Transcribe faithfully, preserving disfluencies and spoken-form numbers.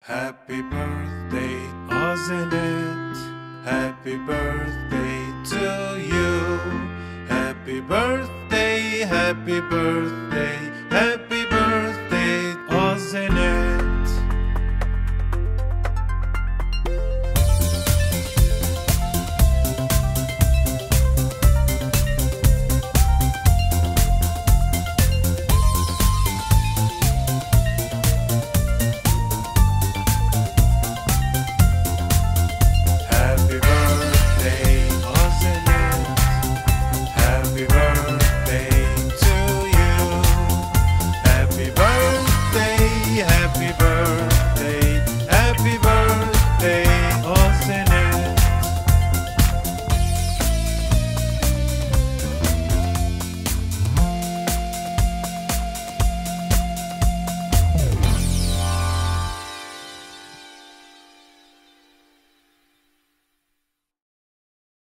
Happy birthday, AZENETH. Happy birthday to you. Happy birthday, happy birthday, happy birthday, AZENETH.